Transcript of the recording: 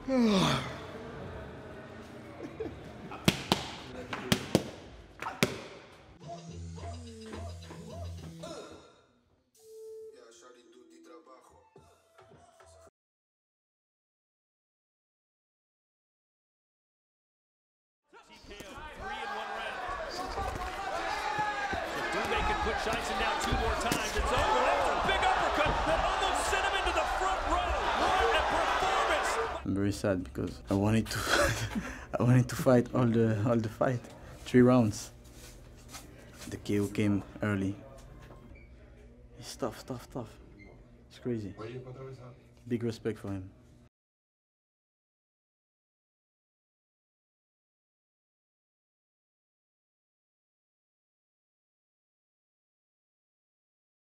Doumbe can put Johnson down 2 more times. It's over. That's a big uppercut that almost sent him into the front row. What a performance! I'm very sad because I wanted to I wanted to fight all the fight. 3 rounds. The KO came early. He's tough. It's crazy. Big respect for him.